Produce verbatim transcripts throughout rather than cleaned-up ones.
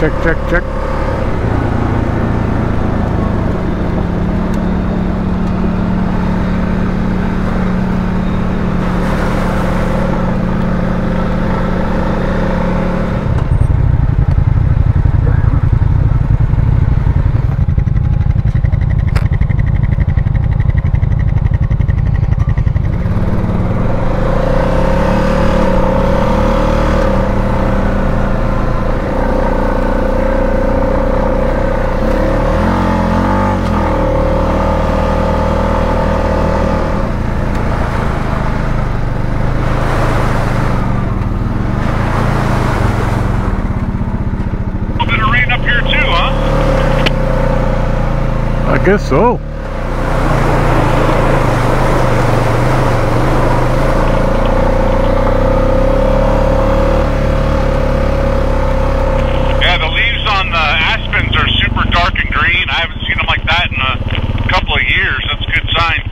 check, check, check. I guess so. Yeah, the leaves on the aspens are super dark and green. I haven't seen them like that in a couple of years. That's a good sign.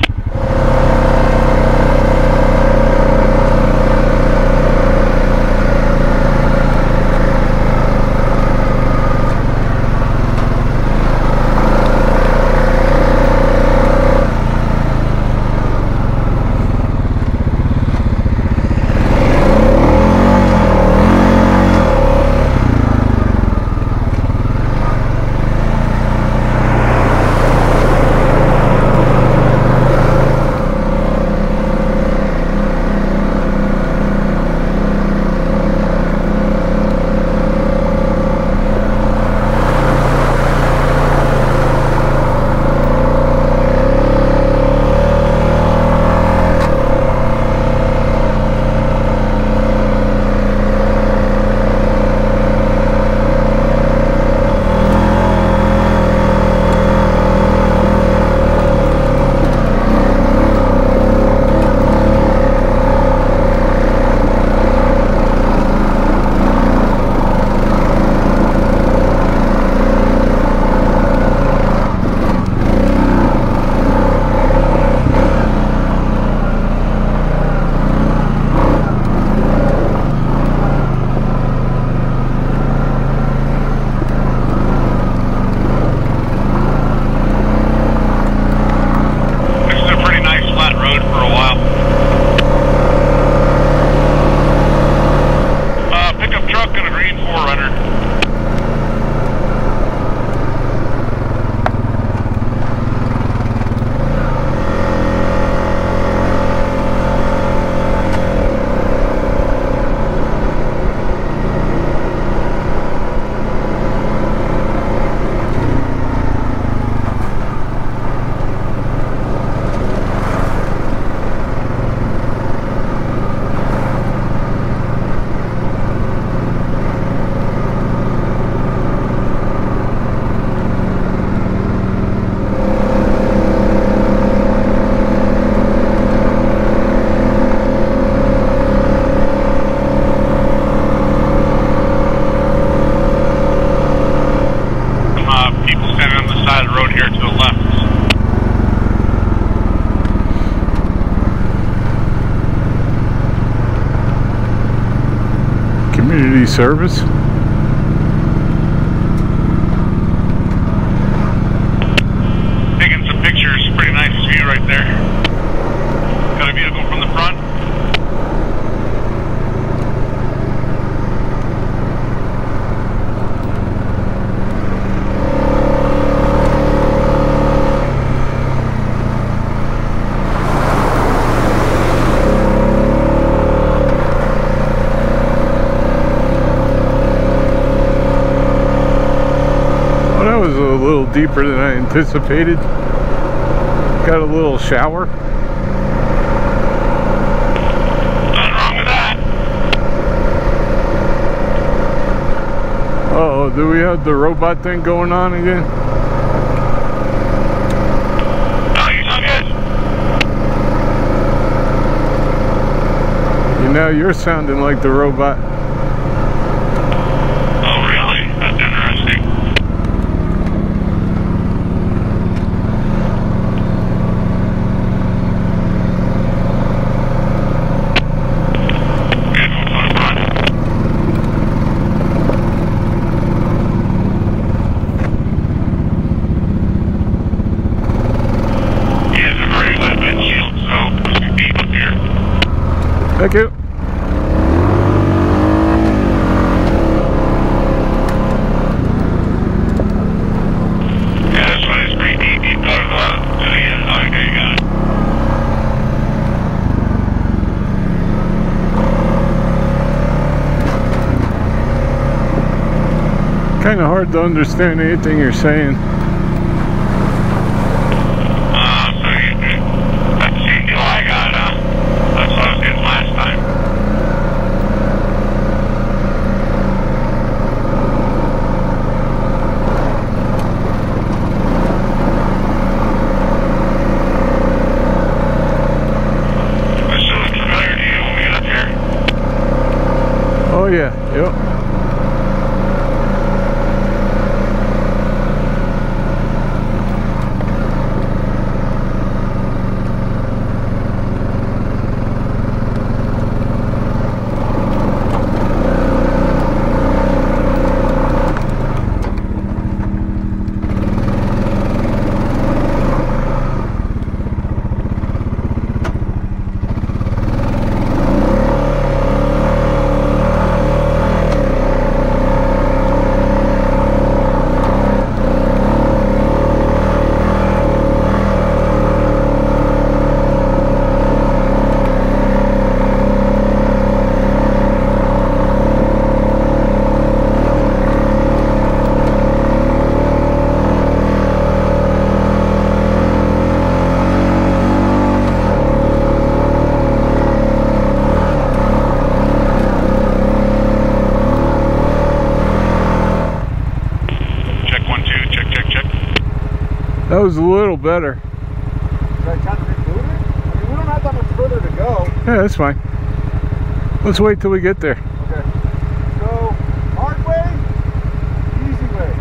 Community service. Taking some pictures, pretty nice view right there. Got a vehicle from the front. Was a little deeper than I anticipated. Got a little shower. Nothing wrong with that. Uh oh, do we have the robot thing going on again? No, you sound good. You know, you're sounding like the robot. Oh, really? That's interesting. kind of hard to understand anything you're saying. Uh, so you, that's the deal I got, huh? That's what I was getting last time. This still looks familiar to you when we get up here? Oh yeah, yep. That was a little better. Should I try to conclude it? I mean, we don't have that much further to go. Yeah, that's fine. Let's wait till we get there. Okay. So, hard way, easy way.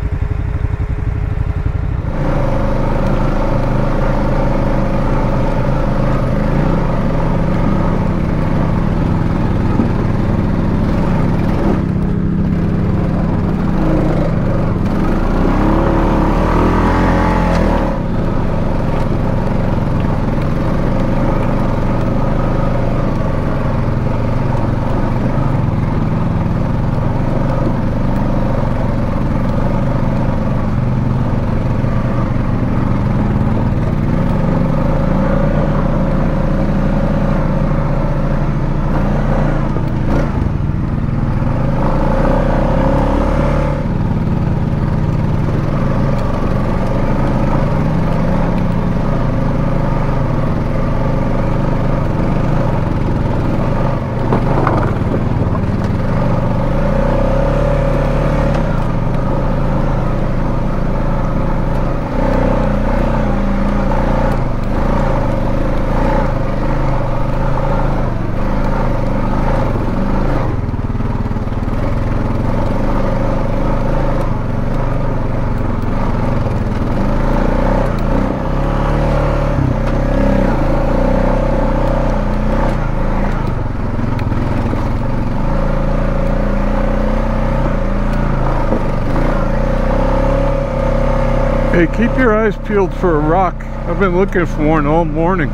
Hey, keep your eyes peeled for a rock. I've been looking for one all morning.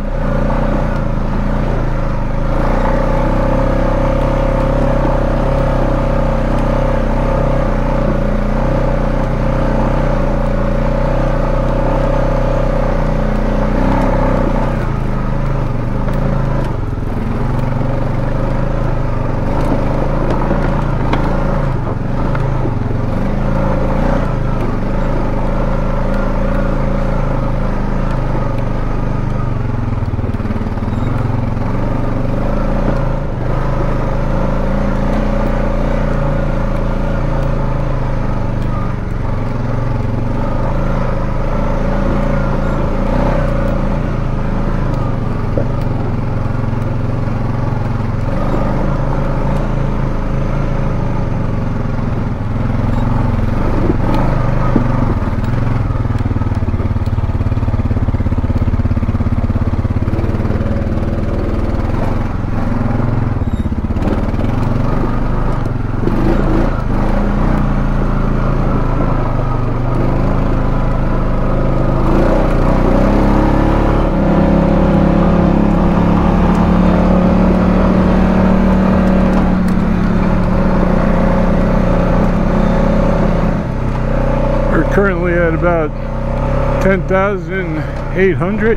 Currently at about ten thousand eight hundred.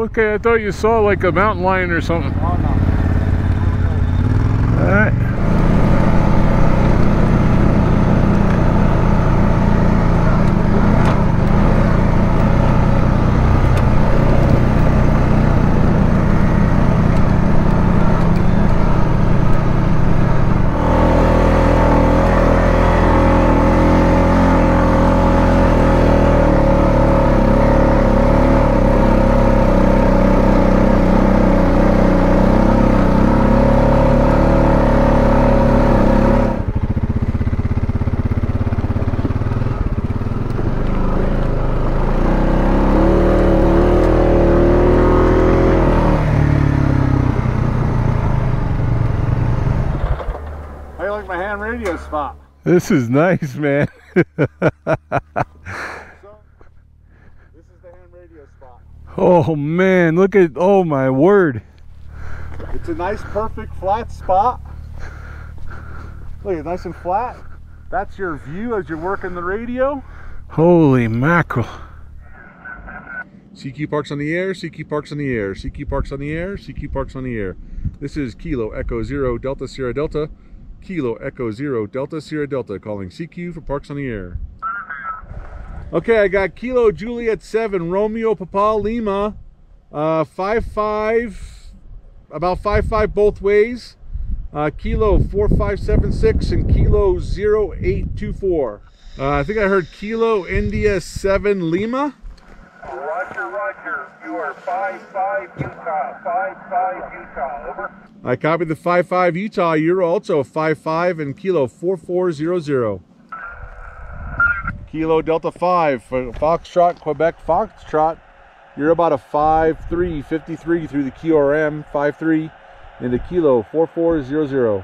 Oh, okay. I thought you saw like a mountain lion or something. Oh, no. All right. How you like my ham radio spot? This is nice, man. So, this is the ham radio spot. Oh man, look at, oh my word. It's a nice, perfect, flat spot. Look, it's nice and flat. That's your view as you're working the radio. Holy mackerel. C Q Parks on the air, C Q Parks on the air, C Q Parks on the air, C Q Parks on the air. This is Kilo Echo Zero Delta Sierra Delta, Kilo Echo Zero Delta Sierra Delta, calling C Q for Parks on the air. Okay, I got Kilo Juliet seven, Romeo Papa Lima, uh, five five, about five five both ways, uh, Kilo four five seven six and Kilo zero eight two four. Uh, I think I heard Kilo India seven Lima. Roger, Roger. You are five five Utah. five five Utah. Over. I copied the five five Utah. You're also five five and Kilo four four zero zero. Kilo Delta five for Foxtrot, Quebec Foxtrot. You're about a five three fifty-three through the Q R M five three into Kilo four four zero zero.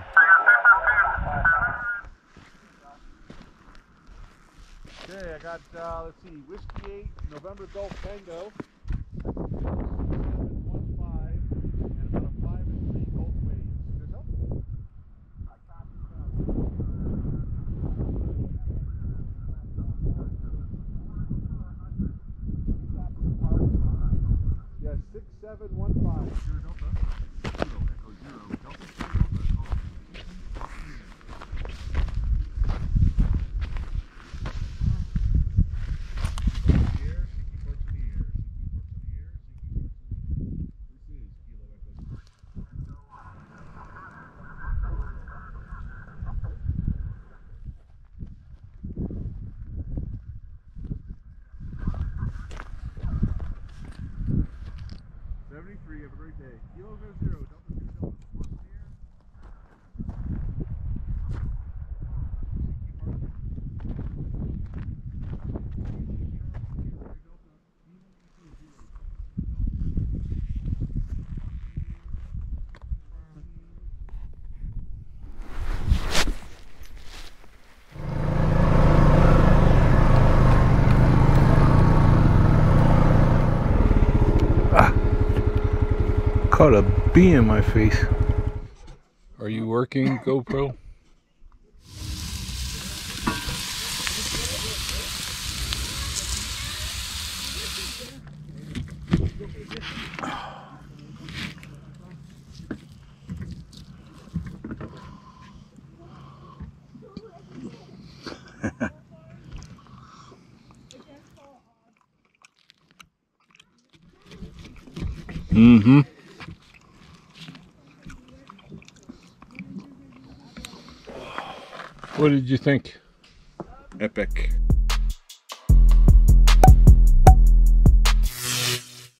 Okay, I got, uh, let's see, Whiskey eight, November Golf Tango. one five, and about a five and three both ways. There's help? I copy that. Yeah, six seven one five. Sierra Delta. Kilo Echo Zero. Delta Sierra Delta. seventy-three, have a great day. Kilo Zero, Delta Zero, Delta, one here. Caught a bee in my face. Are you working, GoPro? Mm-hmm. What did you think? Epic.